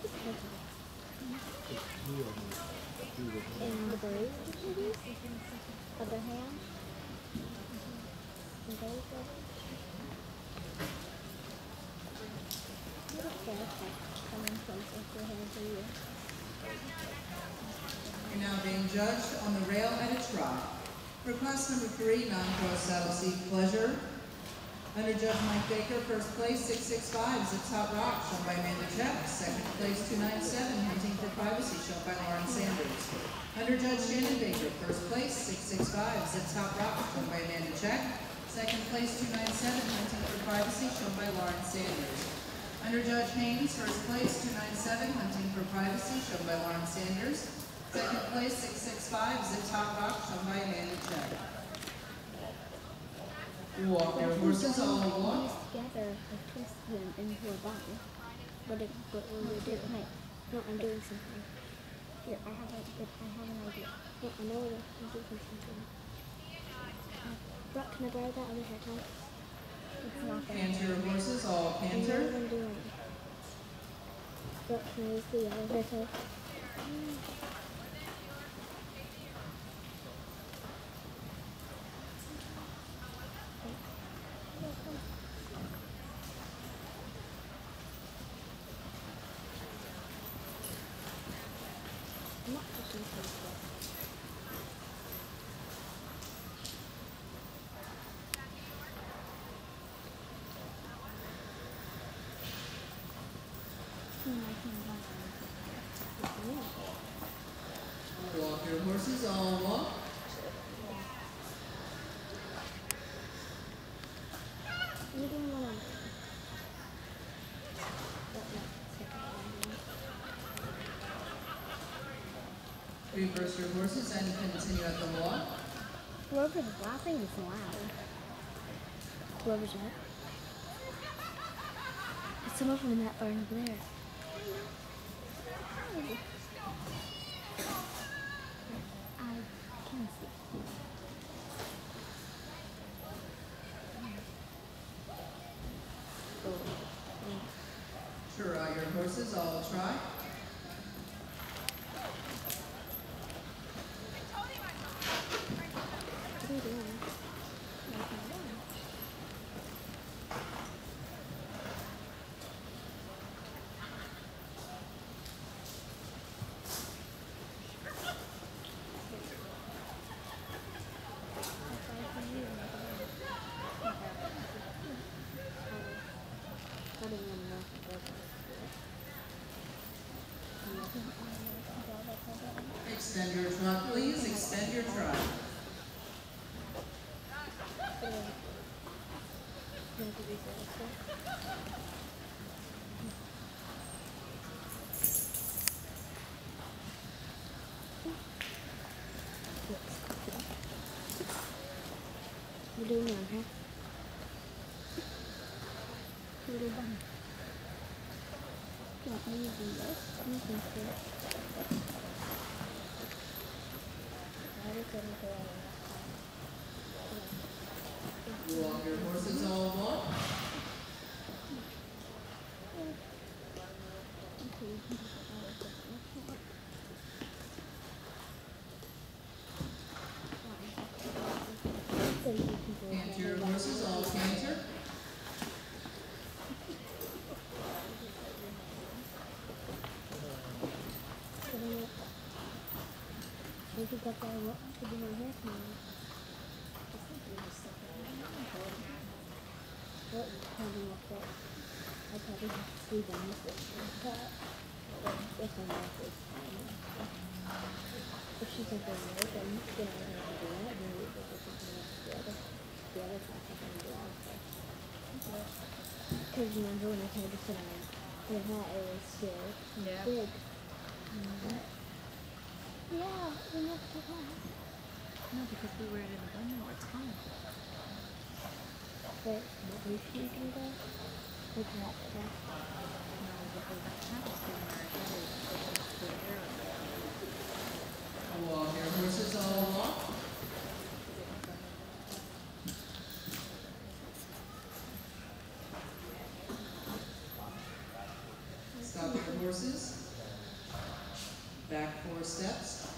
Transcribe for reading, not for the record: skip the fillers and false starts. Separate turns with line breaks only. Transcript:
In the bird, other hand, and those
You're now being judged on the rail at a trot. For class number 3, non-cross saddle seat pleasure. Under Judge Mike Baker, first place 665 Zips Hot Rock, shown by Amanda Check. Second place 297 Hunting for Privacy, shown by Lauren Sanders. Under Judge Shannon Baker, first place 665 Zips Hot Rock, shown by Amanda Check. Second place 297 Hunting for Privacy, shown by Lauren Sanders. Under Judge Haynes, first place 297 Hunting for Privacy, shown by Lauren Sanders. Second place 665 Zips Hot Rock, shown by Amanda Check. Walk your horses all along.
Together, I twist them into a ball. What will we do? Wait, no, I'm doing something. Here, I have an idea. No, I know what I'm doing something. Brooke, can I borrow that other hair tie? It's not there.
Canter your horses, all
I know
canter.
what I'm doing. Brooke, can I use the yellow hair tie? I'm not pushing things yet.
Walk your horses all along.
You're doing one on.
Reverse your horses and continue at the walk.
Whoever's laughing is loud. Whoever's what? It's some of them in that barn over there. I can see.
Sure, your horses all try.
What are you doing?
Extend your trot, please. Extend your trot.
We're doing one, huh? We're doing one. Yeah, I'm using this. I'm using this.
Walk your horses all along. Canter your horses, all canter.
If you got that, what to do my hair tomorrow? What is coming up there? I probably have to sleep on this one. If I'm not this time. If she's not going to work, then I'm going to have to do that. Then we will just the other side of the also. Because remember when I tried to sit on your hat, it was still big. Yeah, we have to go.
No, because we wear it in the bun now, it's fine.
But what we can go? Like that,
No, because that hat is getting our hair to the hair.
Walk your horses all along. Stop your horses. Back 4 steps.